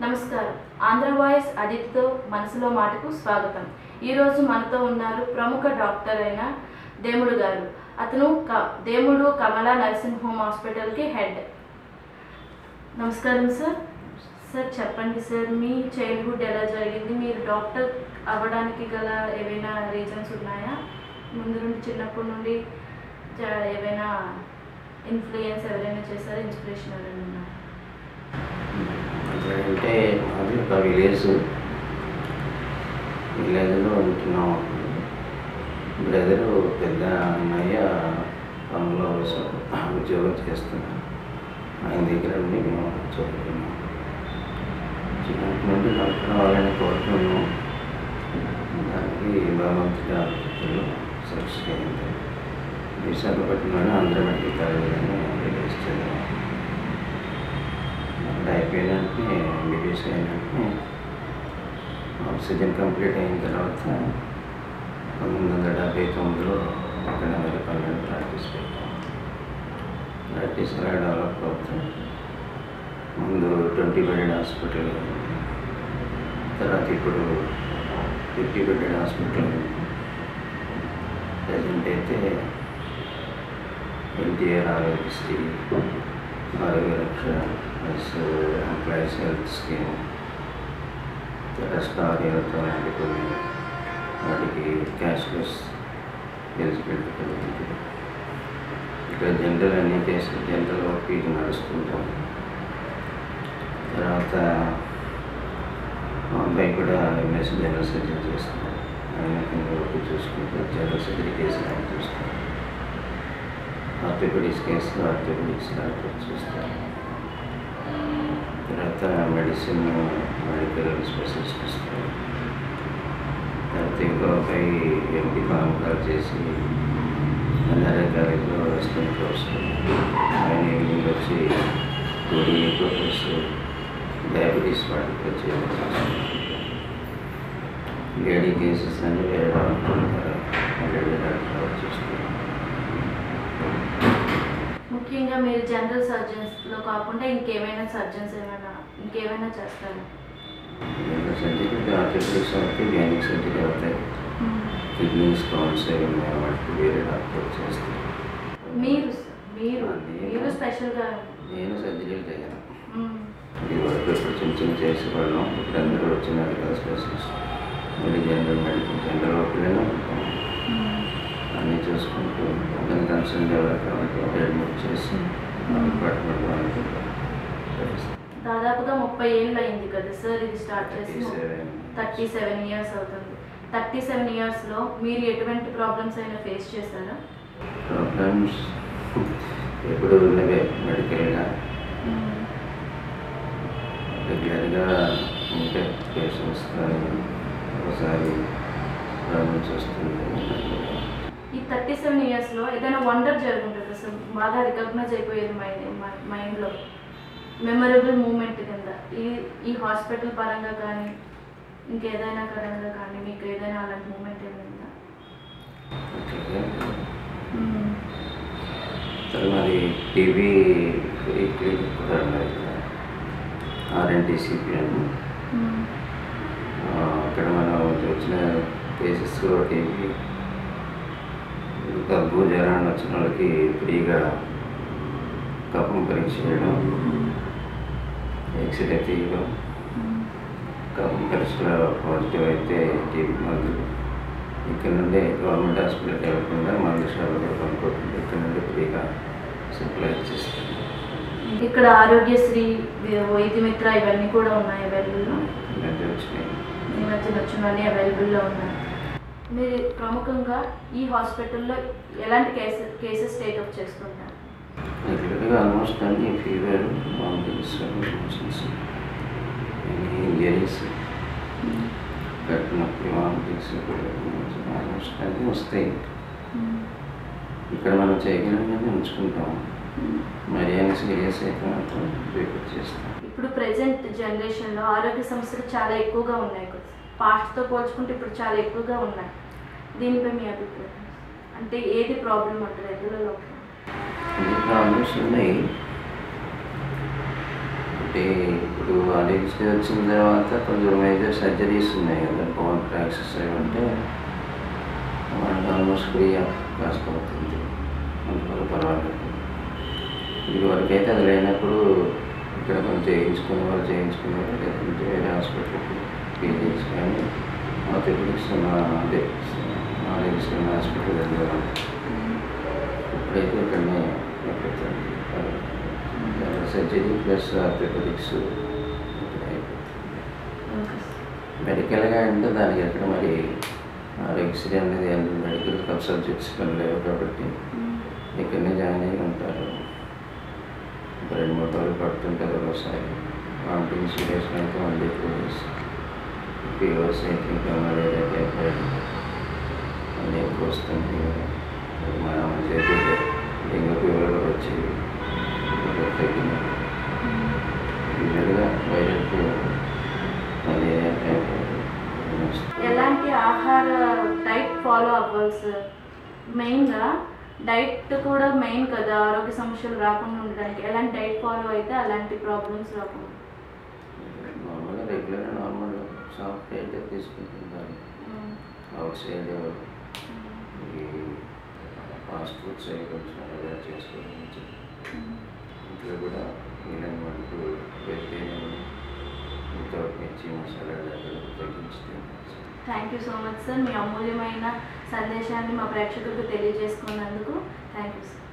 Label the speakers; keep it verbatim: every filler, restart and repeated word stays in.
Speaker 1: నమస్కారం. ఆంధ్ర వాయిస్ అదితితో మనసులో మాటకు స్వాగతం. ఈరోజు మనతో ఉన్నారు ప్రముఖ డాక్టర్ అయిన దేముడు గారు. అతను దేముడు కమలా నర్సింగ్ హోమ్ హాస్పిటల్కి హెడ్. నమస్కారం సార్. సార్ చెప్పండి సార్, మీ చైల్డ్హుడ్ ఎలా జరిగింది? మీరు డాక్టర్ అవ్వడానికి గల ఏవైనా రీజన్స్ ఉన్నాయా? ముందు నుండి చిన్నప్పటి నుండి ఏవైనా ఇన్ఫ్లుయెన్స్ ఎవరైనా చేశారా? ఇన్స్పిరేషన్ ఎవరైనా ఉన్నాయా?
Speaker 2: అంటే మాది ఒక విలేజ్ విలేజ్లో ఉంటున్నాం. బ్రదరు పెద్ద అన్నయ్య పనులో ఉద్యోగం చేస్తున్నాం. ఆయన దగ్గర ఉండి మేము చదువుకున్నాం. చిన్నప్పటి నుండి డాక్టర్ అవ్వాలని కోరుకున్నాం. దానికి భగవంతుడి ఆలోచనలు సక్సెస్ అయింది. విశాఖపట్నంలోనే ఆంధ్ర మెడికల్ కాలేజీలోనే రిలీజ్ చదివాం. అక్కడ అయిపోయిన వెంటనే ఎంబీబీఎస్ అయిన వెంటనే ఆక్సిజన్ కంప్లీట్ అయిన తర్వాత పంతొమ్మిది వందల డెబ్బై తొమ్మిదిలో అక్కడ అమెరికాలో ప్రాక్టీస్ పెట్టాం. ప్రాక్టీస్ అలా డెవలప్ అవుతాం. ముందు ట్వంటీ బెడెడ్ హాస్పిటల్, తర్వాత ఇప్పుడు ఫిఫ్టీ బెడెడ్ హాస్పిటల్. ప్రజెంట్ అయితే NTR Aarogyasri, Arogya Raksha plus employees health scheme, star health లాంటి కొన్ని వాటికి క్యాష్లెస్ ఎలిజిబిలిటీ కలిగింది. ఇక్కడ జనరల్ అన్ని కేసులు జనరల్ ఓపీకి నడుస్తుంటాం. తర్వాత మా అబ్బాయి కూడా ఎంఎస్ జనరల్ సర్జరీ చేస్తున్నాం. ఆయన కింద ఓపీ చూసుకుంటూ జనరల్ సర్జరీ కేసులు ఆయన చూస్తాం. ఆర్థోపెడిక్స్ కేసులు ఆర్థోపెడిక్స్ డాక్టర్ చూస్తారు. తర్వాత మెడిసిన్ మెడికల్ స్పెషలిస్ట్ ఇస్తారు. తర్వాత ఇంకో అబ్బాయి ఎంపీ ఫార్మకాల్ చేసి ఎన్ఆర్ఐ కాలేజ్లో వెస్టర్న్ కోర్స్. ఆయన ఈవినింగ్ వచ్చి టూడీ ప్లస్ డయాబెటీస్ వాటికి వచ్చి లేడీ కేసెస్ అని వేరే డాక్టర్ ఉంటారు. లేడీ డాక్టర్ చూస్తారు.
Speaker 1: ముఖ్యంగా మీరు జనరల్ సర్జన్స్లో కాకుండా ఇంకేమైనా సర్జన్స్ ఏమైనా ఇంకేమైనా చేస్తారా?
Speaker 2: జనరల్ సర్జరీ ఆర్థోపెడిక్స్ అవుతాయి, గైనిక్ సర్జరీ అవుతాయి, కిడ్నీ స్టోన్స్ ఏమైనా వాటికి వేరే డాక్టర్ చేస్తారు.
Speaker 1: మీరు మీరు మీరు స్పెషల్గా?
Speaker 2: నేను సర్జరీలు చేయను. ఇది వరకు ఇప్పుడు చిన్న చిన్న చేసేవాళ్ళం. ఇప్పుడు అందరూ వచ్చిన మెడికల్ స్పెషలిస్ట్, మళ్ళీ జనరల్ మెడికల్ జనరల్ ఓపీలోనే ఉంటాం. అన్నీ చూసుకుంటూ దాని కన్సర్న్ ఎవరు కాబట్టి అడ్మిట్ చేసి డిపార్ట్మెంట్ వాళ్ళకి
Speaker 1: దాదాపుగా ముప్పై ఏళ్ళు అయింది కదా సార్ ఇది స్టార్ట్ చేసి? థర్టీ సెవెన్ ఇయర్స్ అవుతుంది. థర్టీ సెవెన్ ఇయర్స్లో మీరు ఎటువంటి ప్రాబ్లమ్స్ అయినా ఫేస్ చేశారా?
Speaker 2: ప్రాబ్లమ్స్ ఎప్పుడు ఉన్నవే. మెడికల్గా రెగ్యులర్గా ఉంటే పేషెంట్స్ కానీ ఒకసారి ప్రాబ్లమ్స్ వస్తుంది.
Speaker 1: ఈ థర్టీ సెవెన్ ఇయర్స్లో ఏదైనా వండర్ జరుగుంటుంది సార్, బాగా రికగ్నైజ్ అయిపోయేది మైండ్ మైండ్లో మెమరబుల్ మూమెంట్ కింద ఈ ఈ హాస్పిటల్ పరంగా కానీ ఇంకేదైనా పరంగా కానీ మీకు ఏదైనా అలాంటి మూమెంట్ ఏమైందా?
Speaker 2: మరి టీవీ ఫ్రీ క్లినిక్ కూడా ఉన్నాయి కదా, ఆర్ఎన్టీసీపీ అని. అక్కడ మనం వచ్చిన కేసెస్లో టీవీ దగ్గు జ్వరాన్ని వచ్చిన వాళ్ళకి ఫ్రీగా కఫం పరీక్ష చేయడం, ఎక్స్రే తీయడం, కఫం పరీక్షలో పాజిటివ్ అయితే టీబీ మందులు ఇక్కడ నుండి గవర్నమెంట్ హాస్పిటల్కి వెళ్ళకుండా మందు షాపులో కొనుక్కోకుండా ఇక్కడ నుండి ఫ్రీగా సప్లై చేస్తాం.
Speaker 1: ఇక్కడ ఆరోగ్యశ్రీ, వైద్యమిత్ర ఇవన్నీ కూడా ఉన్నాయి అవైలబుల్లో?
Speaker 2: ఈ మధ్య వచ్చినాయి.
Speaker 1: ఈ మధ్య వచ్చినవన్నీ అవైలబుల్లో ఉన్నాయి. మీరు ప్రముఖంగా ఈ హాస్పిటల్లో ఎలాంటి కేసెస్ కేసెస్ టేకప్ చేసుకుంటారు?
Speaker 2: రెగ్యులర్గా ఆల్మోస్ట్ అన్ని ఫీవర్, వామిటింగ్స్, మోషన్స్, ఇంజరీస్, కట్టు నొప్పి, వామిటింగ్స్ ఆల్మోస్ట్ అన్నీ వస్తాయి. ఇక్కడ మనం చేయగలిగినవి ఉంచుకుంటాం. మరి అయినా సీరియస్ అయితే మాత్రం ప్రిపేర్ చేస్తాం.
Speaker 1: ఇప్పుడు ప్రజెంట్ జనరేషన్లో ఆరోగ్య సమస్యలు చాలా ఎక్కువగా ఉన్నాయి కదా, పాస్ట్తో పోల్చుకుంటే ఇప్పుడు చాలా ఎక్కువగా ఉన్నాయి. దీనిపై మీ అభిప్రాయం అంటే ఏది ప్రాబ్లం అంటారు? ఎందులో
Speaker 2: అన్ని ప్రాబ్లమ్స్ ఉన్నాయి. అంటే ఇప్పుడు అలెక్సీ వచ్చిన తర్వాత కొంచెం మేజర్ సర్జరీస్ ఉన్నాయి కదా, బోన్ ఫ్రాక్చర్స్ అవి ఉంటే మనకు ఆల్మోస్ట్ ఫ్రీ కాస్ట్ అవుతుంది, అందువల్ల పర్వాలేదు. ఇదివరకు అయితే అది లేనప్పుడు ఇక్కడ కొంచెం చేయించుకునే వాళ్ళు చేయించుకునేవారు, లేదంటే వేరే హాస్పిటల్కి పీజీఎస్ కానీ ఆర్థోపెడిక్స్ ఉన్న అదే అలెక్సీ ఉన్న హాస్పిటల్ వెళ్ళేవాళ్ళు. ఇప్పుడైతే ఇక్కడనే అయిపోతుంది సర్జరీ ప్లస్ ఆర్థోపెడిక్స్ మెడికల్గా అంటే దానికి ఎక్కడ మరి ఎక్స్రే అనేది మెడికల్ సబ్ సబ్జెక్ట్స్ కానీ లేవు కాబట్టి ఇక్కడనే జాయిన్ అయ్యి ఉంటారు. రెండు మూడు రోజులు పడుతుంటారు ఒకసారి. వామిటింగ్ సిచ్యువేషన్ అయితే one day two days, fevers అయితే ఇంకా మలేరియా టైఫాయిడ్ అన్నీ ఎక్కువ వస్తుంది. మన చేతి డెంగ్యూ ఫీవర్ కూడా వచ్చి తగ్గింది. యూజువల్గా వైరల్ ఫీవర్ మలేరియా టైఫాయిడ్.
Speaker 1: ఎలాంటి ఆహార డైట్ ఫాలో అవ్వాలి సార్? మెయిన్గా డైట్ కూడా మెయిన్ కదా ఆరోగ్య సమస్యలు రాకుండా ఉండడానికి. ఎలాంటి డైట్ ఫాలో అయితే అలాంటి ప్రాబ్లమ్స్ రాకుండా?
Speaker 2: నార్మల్గా రెగ్యులర్గా నార్మల్ సాఫ్ట్ డైట్ తీసుకుంటుంటారు. అవుట్ సైడ్ ఈ ఫాస్ట్ ఫుడ్స్ అవి కొంచెం అవాయిడ్ చేసుకోవచ్చు. ఇంట్లో కూడా వీళ్ళని మనకు వెజిటేరియన్ వితౌట్ మిర్చి మసాలా తగ్గించి.
Speaker 1: Thank you so much sir, మీ అమూల్యమైన సందేశాన్ని మా ప్రేక్షకులకు తెలియజేసుకున్నందుకు థ్యాంక్ యూ సార్.